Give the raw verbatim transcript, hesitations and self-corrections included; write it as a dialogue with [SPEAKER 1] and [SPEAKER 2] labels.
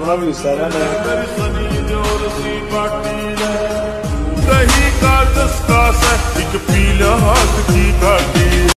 [SPEAKER 1] अपना भी हिस्सा है
[SPEAKER 2] दही का दस का से एक पीला हाथ की काटी।